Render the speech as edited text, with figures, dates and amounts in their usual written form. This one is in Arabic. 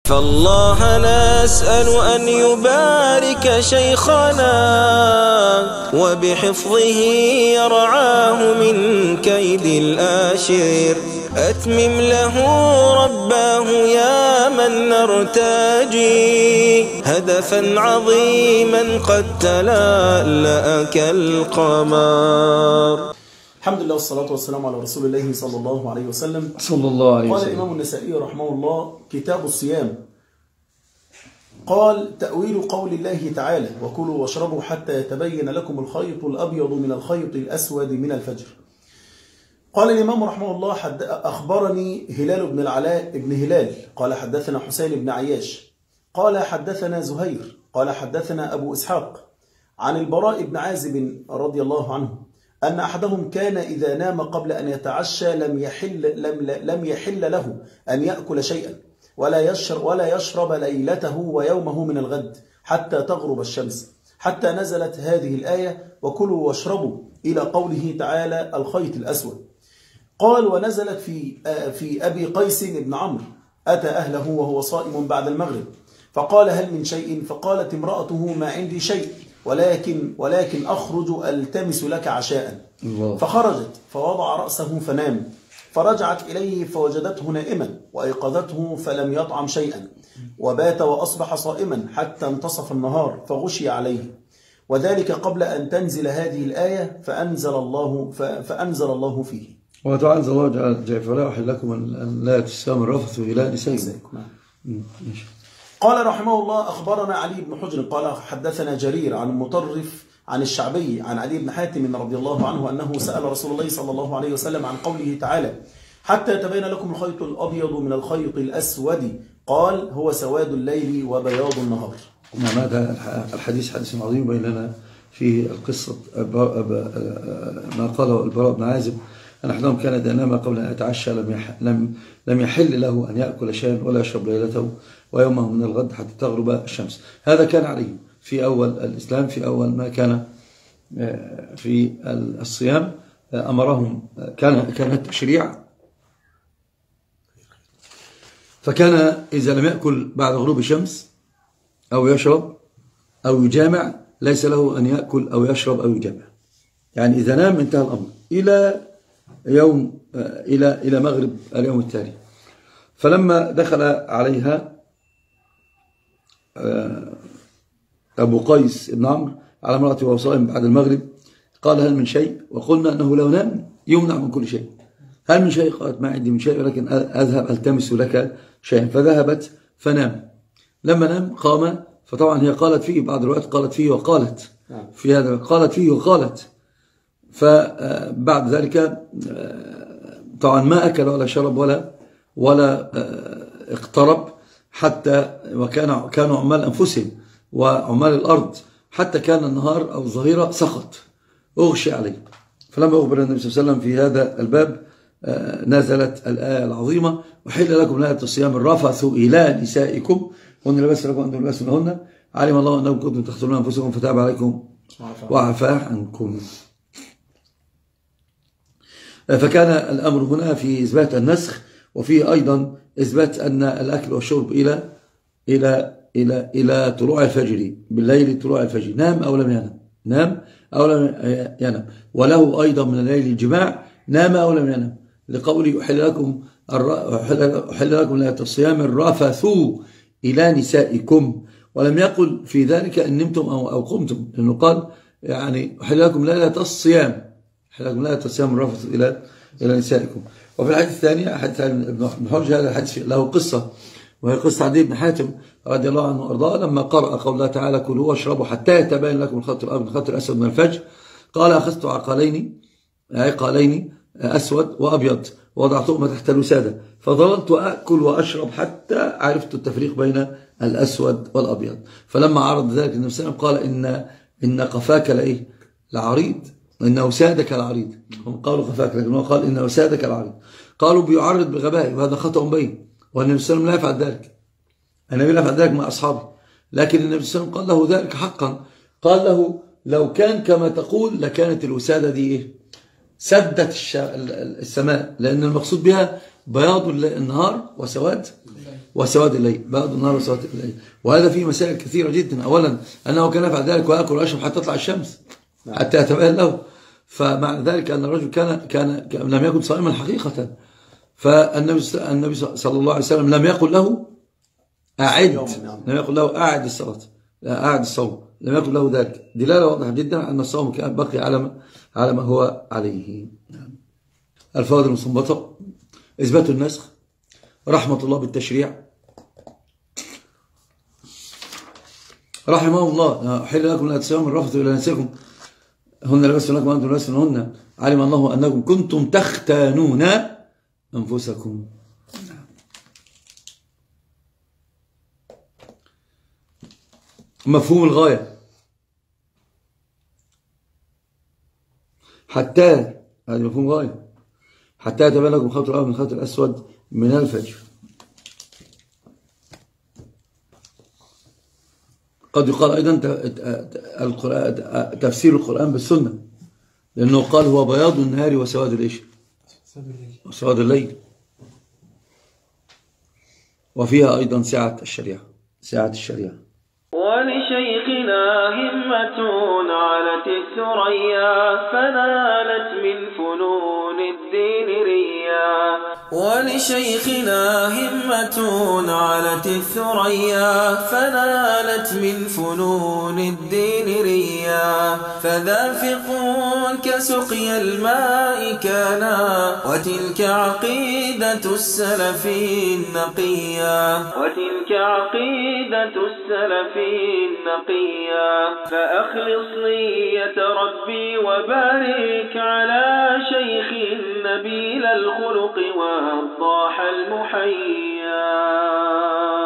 فالله نسأل أن يبارك شيخنا وبحفظه يرعاه من كيد الآشر. أتمم له رباه يا من نرتجي هدفا عظيما قد تلألأ كالقمر. الحمد لله والصلاة والسلام على رسول الله صلى الله عليه وسلم. صلى الله عليه وسلم. قال الإمام النسائي رحمه الله: كتاب الصيام. قال: تأويل قول الله تعالى: وكلوا واشربوا حتى يتبين لكم الخيط الأبيض من الخيط الأسود من الفجر. قال الإمام رحمه الله: أخبرني هلال بن العلاء بن هلال قال حدثنا حسين بن عياش قال حدثنا زهير قال حدثنا أبو إسحاق عن البراء بن عازب رضي الله عنه أن أحدهم كان إذا نام قبل أن يتعشى لم يحل له أن يأكل شيئا ولا يشرب ليلته ويومه من الغد حتى تغرب الشمس، حتى نزلت هذه الآية: وكلوا واشربوا، إلى قوله تعالى: الخيط الأسود. قال: ونزلت في أبي قيس بن عمرو أتى أهله وهو صائم بعد المغرب فقال: هل من شيء؟ فقالت امرأته: ما عندي شيء، ولكن أخرج ألتمس لك عشاء. فخرجت فوضع رأسه فنام، فرجعت إليه فوجدته نائما وأيقظته فلم يطعم شيئا، وبات وأصبح صائما حتى انتصف النهار فغشي عليه، وذلك قبل أن تنزل هذه الآية فأنزل الله فيه: وتعالى الله جل وعلا: أحل لكم أن لا تساموا الرفث إلى نسائكم. قال رحمه الله: أخبرنا علي بن حجر قال حدثنا جرير عن مطرف عن الشعبي عن علي بن حاتم رضي الله عنه أنه سأل رسول الله صلى الله عليه وسلم عن قوله تعالى: حتى يتبين لكم الخيط الأبيض من الخيط الأسود، قال: هو سواد الليل وبياض النهار. نعم، هذا الحديث حديث عظيم بين لنا فيه القصة ما قاله البراء بن عازب أن أحدهم كان إذا نام قبل أن يتعشى لم يحل له أن يأكل شيئا ولا يشرب ليلته ويومه من الغد حتى تغرب الشمس. هذا كان عليه في أول الإسلام، في أول ما كان في الصيام أمرهم، كانت شريعة. فكان إذا لم يأكل بعد غروب الشمس أو يشرب أو يجامع ليس له أن يأكل أو يشرب أو يجامع، يعني إذا نام انتهى الأمر إلى مغرب اليوم التالي. فلما دخل عليها أبو قيس بن عمرو على امرأته وهو صائم بعد المغرب قال: هل من شيء؟ وقلنا أنه لو نام يمنع من كل شيء. هل من شيء؟ قالت: ما عندي من شيء، ولكن أذهب ألتمس لك شيئا. فذهبت فنام. لما نام قام، فطبعا هي قالت فيه، بعض الروايات قالت فيه وقالت، في هذا قالت فيه وقالت. فبعد ذلك طبعا ما أكل ولا شرب ولا اقترب، حتى كانوا عمال أنفسهم وعمال الأرض، حتى كان النهار أو الظهيرة سقط أغشي عليه. فلما أخبر النبي صلى الله عليه وسلم في هذا الباب نزلت الآية العظيمة: وحل لكم ليلة الصيام الرفث إلى نسائكم هن لباس لكم وأنتم لباس لهن علم الله أنكم كنتم تختارون أنفسكم فتاب عليكم وعفى عنكم. فكان الأمر هنا في إثبات النسخ، وفيه أيضا إثبات أن الأكل والشرب إلى طلوع الفجر، بالليل طلوع الفجر، نام أو لم ينام، نام أو لم ينام. وله أيضا من الليل الجماع، نام أو لم ينام، لقوله: أحل لكم ليلة الصيام الرفث إلى نسائكم. ولم يقل في ذلك إن نمتم أو قمتم، لأنه قال يعني أحل لكم ليلة الصيام، لا تسام الرفث إلى نسائكم. وفي الحديث الثاني حديث ابن حجر، هذا الحديث له قصة، وهي قصة علي بن حاتم رضي الله عنه وارضاه لما قرأ قول الله تعالى: كلوا واشربوا حتى يتبين لكم الخيط الأبيض من الخيط الأسود من الفجر، قال: أخذت عقالين أسود وأبيض ووضعتهما تحت الوسادة فظللت أكل وأشرب حتى عرفت التفريق بين الأسود والأبيض. فلما عرض ذلك النبي صلى الله عليه وسلم قال: إن قفاك لعريض، إنه سادك العريض. هم قالوا قفاك، لكنه قال إنه سادك العريض. قالوا بيعرض بغبائه، وهذا خطأ بين، والنبي صلى الله عليه وسلم لا يفعل ذلك. النبي لا يفعل ذلك مع أصحابه، لكن النبي صلى الله عليه وسلم قال له ذلك حقا. قال له: لو كان كما تقول لكانت الوسادة دي سدت السماء، لأن المقصود بها بياض النهار وسواد وسواد الليل، بياض النهار وسواد الليل. وهذا فيه مسائل كثيرة جدا. أولا أنه كان يفعل ذلك ويأكل ويشرب حتى تطلع الشمس حتى يتبين له، فمعنى ذلك أن الرجل كان لم يكن صائما حقيقة. فالنبي صلى الله عليه وسلم لم يقل له أعد الصلاة، أعد الصوم، لم يقل له ذلك. دلالة واضحة جدا أن الصوم كان بقي على ما هو عليه. الفوائد المستنبطة: إثبات النسخ، رحمة الله بالتشريع، رحمه الله حل لكم لا تسيروا من رفث إلى نسائكم هن لبس لكم وأنتم لبس لهن علم الله أنكم كنتم تختانون أنفسكم. مفهوم الغاية، حتى هذا مفهوم غاية، حتى يتبين لكم الخيط الأبيض من الخيط الأسود من الفجر. قد يقال أيضا تفسير القرآن بالسنة، لأنه قال هو بياض النهار وسواد الإيش؟ وسواد الليل. وفيها أيضا سعة الشريعة. ولشيخنا همة علت الثريا فنالت من فنون الدين ريا. ولشيخنا همة علت الثريا فنالت من فنون الدين ريا. فذا فقه كسقي الماء كانا وتلك عقيدة السلف النقيا. فأخلص نية ربي وبارك على شيخ نبيل الخلق وضاح المحيا.